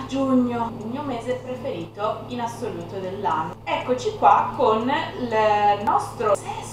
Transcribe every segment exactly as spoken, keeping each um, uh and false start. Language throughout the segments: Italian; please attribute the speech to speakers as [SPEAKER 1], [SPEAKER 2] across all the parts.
[SPEAKER 1] giugno, il mio mese preferito in assoluto dell'anno. Eccoci qua con il nostro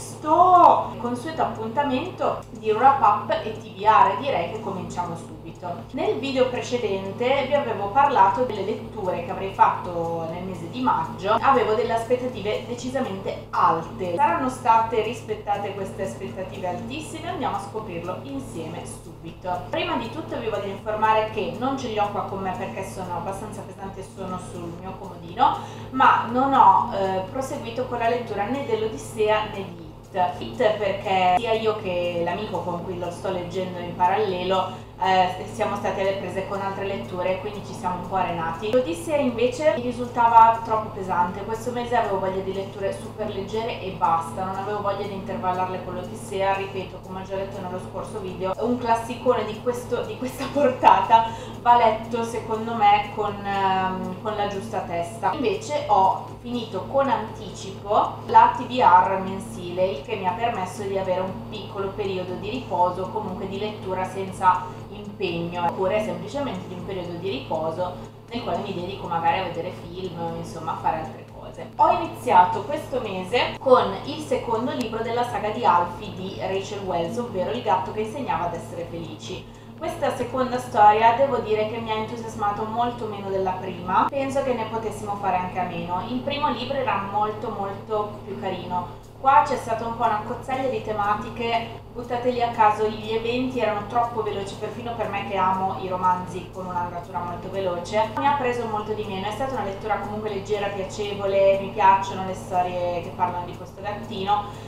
[SPEAKER 1] sesto consueto appuntamento di wrap up e T B R. Direi che cominciamo subito. Nel video precedente vi avevo parlato delle letture che avrei fatto nel mese di maggio. Avevo delle aspettative decisamente alte. Saranno state rispettate queste aspettative altissime? Andiamo a scoprirlo insieme subito. Prima di tutto vi voglio informare che non ce li ho qua con me perché sono abbastanza pesanti e sono sul mio comodino, ma non ho eh, proseguito con la lettura né dell'Odissea né di It, perché sia io che l'amico con cui lo sto leggendo in parallelo eh, siamo stati alle prese con altre letture, quindi ci siamo un po' arenati. L'Odissea invece mi risultava troppo pesante. Questo mese avevo voglia di letture super leggere e basta, non avevo voglia di intervallarle con l'Odissea. Ripeto, come ho già detto nello scorso video, un classicone di, questo, di questa portata va letto secondo me con, ehm, con la giusta testa. Invece ho finito con anticipo la T B R mensile, il che mi ha permesso di avere un piccolo periodo di riposo, comunque di lettura senza impegno, oppure semplicemente di un periodo di riposo nel quale mi dedico magari a vedere film, insomma a fare altre cose. Ho iniziato questo mese con il secondo libro della saga di Alfie di Rachel Wells, ovvero Il gatto che insegnava ad essere felici. Questa seconda storia devo dire che mi ha entusiasmato molto meno della prima, penso che ne potessimo fare anche a meno. Il primo libro era molto molto più carino. Qua c'è stata un po' una cozzaglia di tematiche buttate lì a caso, gli eventi erano troppo veloci, perfino per me che amo i romanzi con un'andatura molto veloce. Mi ha preso molto di meno, è stata una lettura comunque leggera, piacevole, mi piacciono le storie che parlano di questo gattino,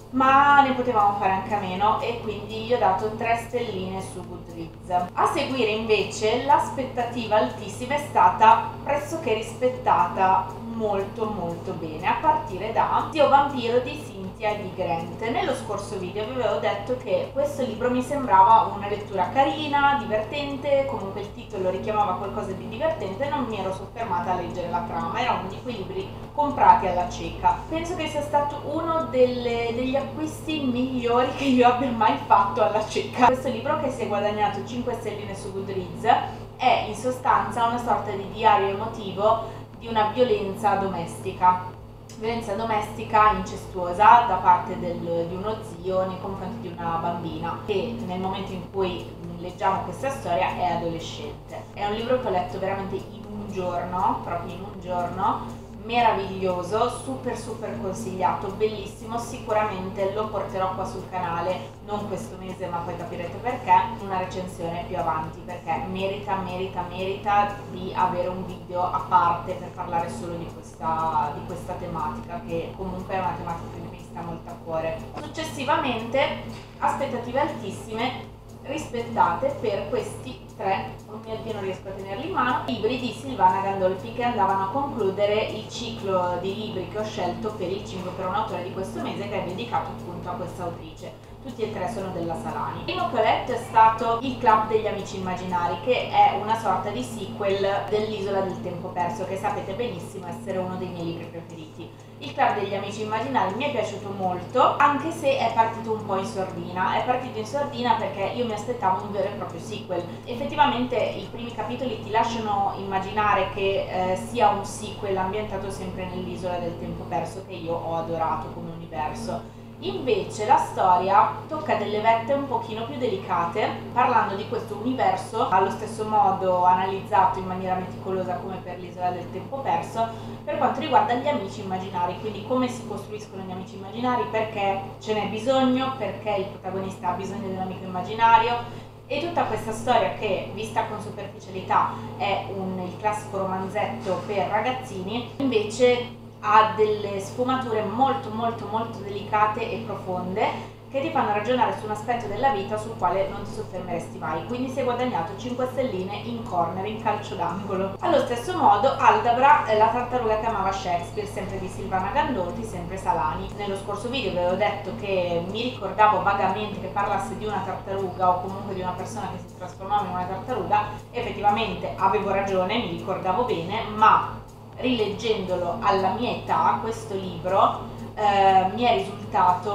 [SPEAKER 1] ma ne potevamo fare anche a meno e quindi gli ho dato tre stelline su Goodreads. A seguire invece l'aspettativa altissima è stata pressoché rispettata molto molto bene, a partire da Zio Vampiro di Cynthia e di Grant. Nello scorso video vi avevo detto che questo libro mi sembrava una lettura carina, divertente, comunque il titolo richiamava qualcosa di divertente, non mi ero soffermata a leggere la trama, era uno di quei libri comprati alla cieca. Penso che sia stato uno delle, degli acquisti migliori che io abbia mai fatto alla cieca. Questo libro, che si è guadagnato cinque stelline su Goodreads, è in sostanza una sorta di diario emotivo di una violenza domestica, violenza domestica incestuosa da parte del, di uno zio nei confronti di una bambina che nel momento in cui leggiamo questa storia è adolescente. È un libro che ho letto veramente in un giorno, proprio in un giorno, meraviglioso, super super consigliato, bellissimo. Sicuramente lo porterò qua sul canale, non questo mese ma poi capirete perché, una recensione più avanti, perché merita, merita, merita di avere un video a parte per parlare solo di questa, di questa tematica, che comunque è una tematica che mi sta molto a cuore. Successivamente aspettative altissime rispettate per questi tre, oh mio Dio non riesco a tenerli in mano, libri di Silvana Gandolfi, che andavano a concludere il ciclo di libri che ho scelto per il cinque per un autore di questo mese, che è dedicato appunto a questa autrice. Tutti e tre sono della Salani. Il primo che ho letto è stato Il Club degli Amici Immaginari, che è una sorta di sequel dell'Isola del Tempo Perso, che sapete benissimo essere uno dei miei libri preferiti. Il Club degli Amici Immaginari mi è piaciuto molto, anche se è partito un po' in sordina. È partito in sordina perché io mi aspettavo un vero e proprio sequel. Effettivamente i primi capitoli ti lasciano immaginare che eh, sia un sequel ambientato sempre nell'Isola del Tempo Perso, che io ho adorato come universo. Invece la storia tocca delle vette un pochino più delicate, parlando di questo universo allo stesso modo analizzato in maniera meticolosa come per l'Isola del Tempo Perso, per quanto riguarda gli amici immaginari, quindi come si costruiscono gli amici immaginari, perché ce n'è bisogno, perché il protagonista ha bisogno di un amico immaginario, e tutta questa storia che, vista con superficialità, è un, il classico romanzetto per ragazzini, invece ha delle sfumature molto molto molto delicate e profonde che ti fanno ragionare su un aspetto della vita sul quale non ti soffermeresti mai. Quindi si è guadagnato cinque stelline in corner, in calcio d'angolo. Allo stesso modo Aldabra, la tartaruga che amava Shakespeare, sempre di Silvana Gandolfi, sempre Salani. Nello scorso video vi avevo detto che mi ricordavo vagamente che parlasse di una tartaruga o comunque di una persona che si trasformava in una tartaruga. Effettivamente avevo ragione, mi ricordavo bene, ma rileggendolo alla mia età, questo libro eh, mi è risultato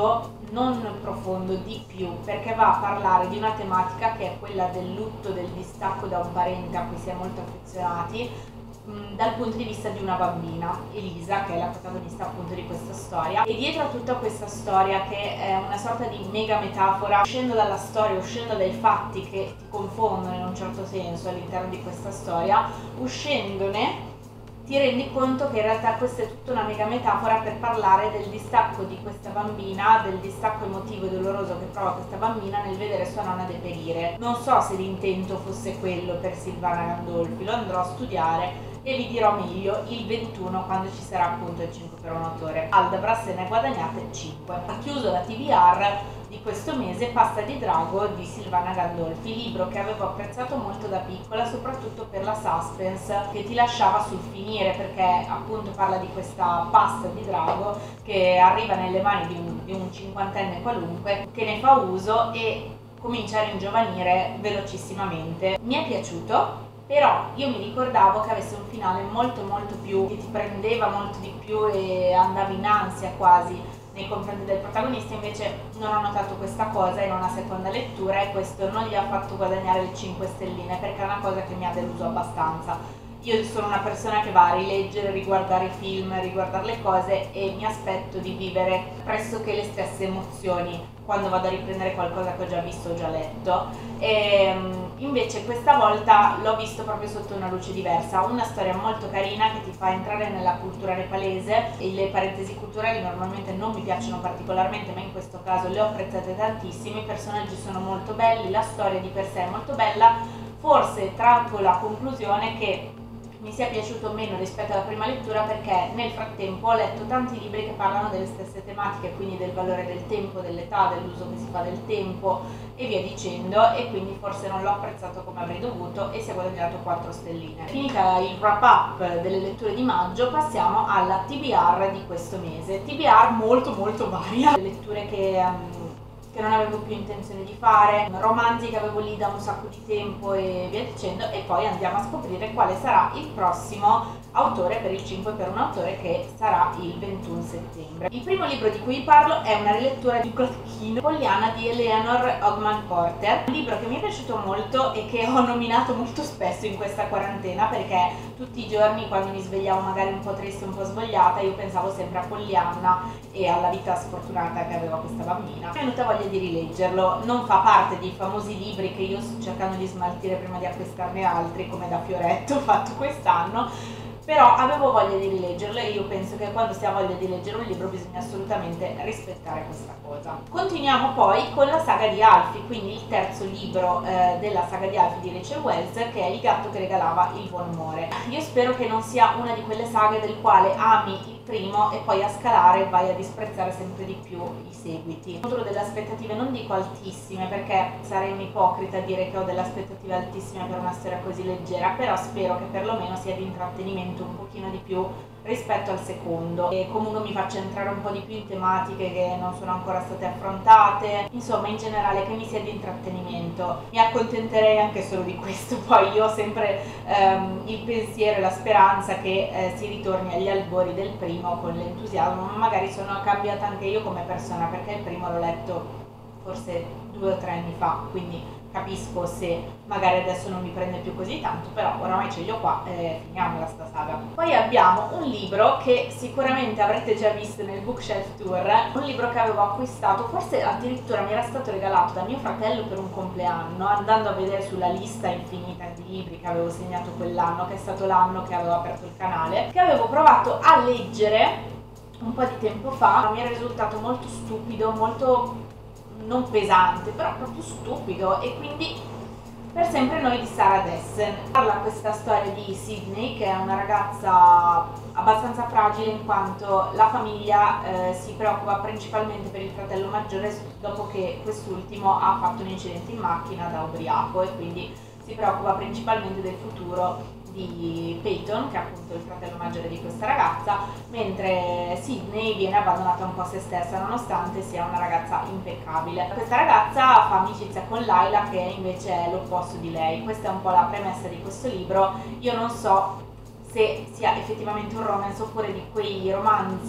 [SPEAKER 1] non profondo, di più, perché va a parlare di una tematica che è quella del lutto, del distacco da un parente a cui si è molto affezionati, mh, dal punto di vista di una bambina, Elisa, che è la protagonista appunto di questa storia. E dietro a tutta questa storia, che è una sorta di mega metafora, uscendo dalla storia, uscendo dai fatti che ti confondono in un certo senso all'interno di questa storia, uscendone ti rendi conto che in realtà questa è tutta una mega metafora per parlare del distacco di questa bambina, del distacco emotivo e doloroso che prova questa bambina nel vedere sua nonna deperire. Non so se l'intento fosse quello per Silvana Gandolfi, lo andrò a studiare e vi dirò meglio il ventuno, quando ci sarà appunto il cinque per un autore. Aldabra se ne ha guadagnate cinque. Ha chiuso la T B R di questo mese Pasta di Drago di Silvana Gandolfi, libro che avevo apprezzato molto da piccola, soprattutto per la suspense che ti lasciava sul finire, perché appunto parla di questa pasta di drago che arriva nelle mani di un, di un cinquantenne qualunque che ne fa uso e comincia a ringiovanire velocissimamente. Mi è piaciuto, però io mi ricordavo che avesse un finale molto molto più, che ti prendeva molto di più e andavi in ansia quasi nei confronti del protagonista. Invece non ho notato questa cosa in una seconda lettura e questo non gli ha fatto guadagnare le cinque stelline, perché è una cosa che mi ha deluso abbastanza. Io sono una persona che va a rileggere, riguardare i film, riguardare le cose e mi aspetto di vivere pressoché le stesse emozioni quando vado a riprendere qualcosa che ho già visto o già letto. E invece questa volta l'ho visto proprio sotto una luce diversa, una storia molto carina che ti fa entrare nella cultura nepalese, e le parentesi culturali normalmente non mi piacciono particolarmente, ma in questo caso le ho apprezzate tantissimo. I personaggi sono molto belli, la storia di per sé è molto bella, forse traggo la conclusione che mi sia piaciuto meno rispetto alla prima lettura, perché nel frattempo ho letto tanti libri che parlano delle stesse tematiche, quindi del valore del tempo, dell'età, dell'uso che si fa del tempo e via dicendo, e quindi forse non l'ho apprezzato come avrei dovuto e si è guadagnato quattro stelline. Finita il wrap up delle letture di maggio, passiamo alla T B R di questo mese. T B R molto molto varia, letture che um, che non avevo più intenzione di fare, romanzi che avevo lì da un sacco di tempo e via dicendo, e poi andiamo a scoprire quale sarà il prossimo autore per il cinque per un autore, che sarà il ventuno settembre. Il primo libro di cui vi parlo è una rilettura di Kropotkin, Pollyanna di Eleanor Ogman Porter, un libro che mi è piaciuto molto e che ho nominato molto spesso in questa quarantena, perché tutti i giorni quando mi svegliavo magari un po' triste, un po' svogliata, io pensavo sempre a Pollyanna e alla vita sfortunata che aveva questa bambina. Mi è venuta voglia di rileggerlo, non fa parte dei famosi libri che io sto cercando di smaltire prima di acquistarne altri, come da Fioretto ho fatto quest'anno, però avevo voglia di rileggerlo e io penso che quando si ha voglia di leggere un libro bisogna assolutamente rispettare questa cosa. Continuiamo poi con la saga di Alfie, quindi il terzo libro eh, della saga di Alfie di Rachel Wells, che è Il gatto che regalava il buon umore. Io spero che non sia una di quelle saghe del quale ami il primo e poi a scalare vai a disprezzare sempre di più i seguiti. Ho delle aspettative, non dico altissime, perché sarei un'ipocrita a dire che ho delle aspettative altissime per una storia così leggera, però spero che perlomeno sia di intrattenimento un pochino di più rispetto al secondo, e comunque mi faccia entrare un po' di più in tematiche che non sono ancora state affrontate, insomma in generale che mi sia di intrattenimento. Mi accontenterei anche solo di questo. Poi io ho sempre ehm, il pensiero e la speranza che eh, si ritorni agli albori del primo con l'entusiasmo, ma magari sono cambiata anche io come persona, perché il primo l'ho letto forse due o tre anni fa, quindi capisco se magari adesso non mi prende più così tanto, però oramai ce li ho qua e finiamola sta saga. Poi abbiamo un libro che sicuramente avrete già visto nel Bookshelf Tour, un libro che avevo acquistato, forse addirittura mi era stato regalato da mio fratello per un compleanno, andando a vedere sulla lista infinita di libri che avevo segnato quell'anno, che è stato l'anno che avevo aperto il canale, che avevo provato a leggere un po' di tempo fa. Mi era risultato molto stupido, molto non pesante, però proprio stupido, e quindi Per sempre noi di Sarah Dessen. Parla questa storia di Sydney, che è una ragazza abbastanza fragile in quanto la famiglia eh, si preoccupa principalmente per il fratello maggiore dopo che quest'ultimo ha fatto un incidente in macchina da ubriaco, e quindi si preoccupa principalmente del futuro di Peyton, che è appunto il fratello maggiore di questa ragazza, mentre Sydney viene abbandonata un po' a se stessa nonostante sia una ragazza impeccabile. Questa ragazza fa amicizia con Lila, che invece è l'opposto di lei. Questa è un po' la premessa di questo libro. Io non so se sia effettivamente un romance oppure di quei romanzi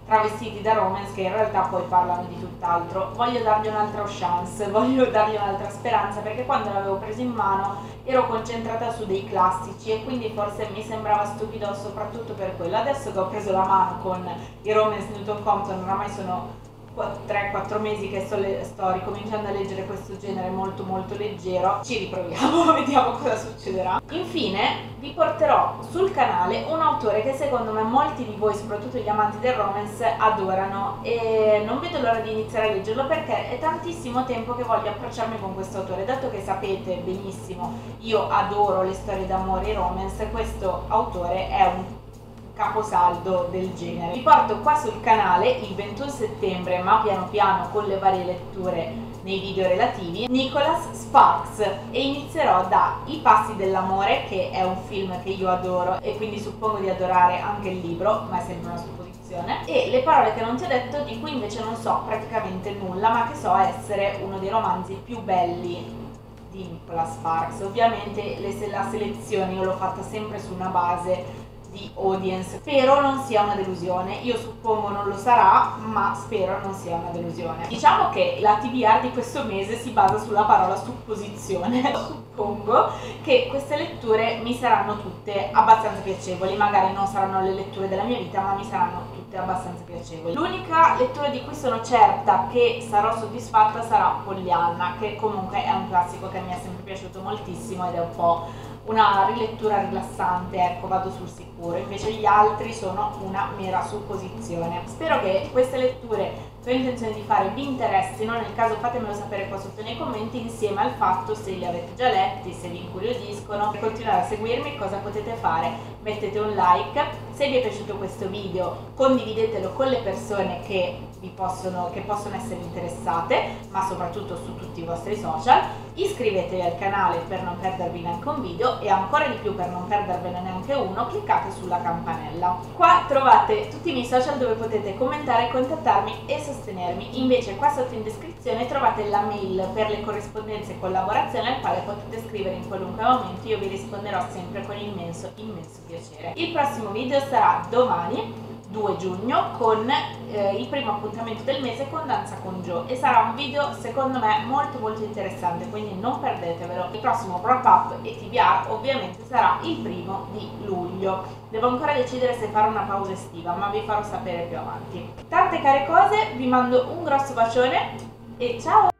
[SPEAKER 1] travestiti da romance che in realtà poi parlano di tutt'altro. Voglio dargli un'altra chance, voglio dargli un'altra speranza, perché quando l'avevo preso in mano ero concentrata su dei classici e quindi forse mi sembrava stupido soprattutto per quello. Adesso che ho preso la mano con i romance Newton Compton, oramai sono tre quattro mesi che sto, sto ricominciando a leggere questo genere molto molto leggero, ci riproviamo, vediamo cosa succederà. Infine vi porterò sul canale un autore che secondo me molti di voi, soprattutto gli amanti del romance, adorano e non vedo l'ora di iniziare a leggerlo perché è tantissimo tempo che voglio approcciarmi con questo autore. Dato che sapete benissimo io adoro le storie d'amore e romance, questo autore è un caposaldo del genere. Vi porto qua sul canale il ventuno settembre, ma piano piano con le varie letture nei video relativi, Nicholas Sparks, e inizierò da I passi dell'amore, che è un film che io adoro e quindi suppongo di adorare anche il libro, ma è sempre una supposizione, e Le parole che non ti ho detto, di cui invece non so praticamente nulla, ma che so essere uno dei romanzi più belli di Nicholas Sparks. Ovviamente le, la selezione io l'ho fatta sempre su una base di audience, spero non sia una delusione, io suppongo non lo sarà, ma spero non sia una delusione. Diciamo che la T B R di questo mese si basa sulla parola supposizione. Suppongo che queste letture mi saranno tutte abbastanza piacevoli, magari non saranno le letture della mia vita, ma mi saranno tutte abbastanza piacevoli. L'unica lettura di cui sono certa che sarò soddisfatta sarà Pollyanna, che comunque è un classico che mi è sempre piaciuto moltissimo ed è un po' una rilettura rilassante, ecco, vado sul sicuro. Invece gli altri sono una mera supposizione. Spero che queste letture che ho intenzione di fare vi interessino, nel caso fatemelo sapere qua sotto nei commenti, insieme al fatto se li avete già letti, se vi incuriosiscono. Per continuare a seguirmi cosa potete fare? Mettete un like, se vi è piaciuto questo video condividetelo con le persone che vi possono, che possono essere interessate, ma soprattutto su tutti i vostri social. Iscrivetevi al canale per non perdervi neanche un video e ancora di più per non perdervene neanche uno, cliccate sulla campanella. Qua trovate tutti i miei social dove potete commentare, contattarmi e sostenermi. Invece qua sotto in descrizione trovate la mail per le corrispondenze e collaborazioni al quale potete scrivere in qualunque momento, io vi risponderò sempre con immenso immenso piacere. Il prossimo video sarà domani due giugno con eh, il primo appuntamento del mese con Danza con Joe e sarà un video secondo me molto molto interessante, quindi non perdetevelo. Il prossimo wrap up e T B R ovviamente sarà il primo di luglio. Devo ancora decidere se fare una pausa estiva, ma vi farò sapere più avanti. Tante care cose, vi mando un grosso bacione e ciao!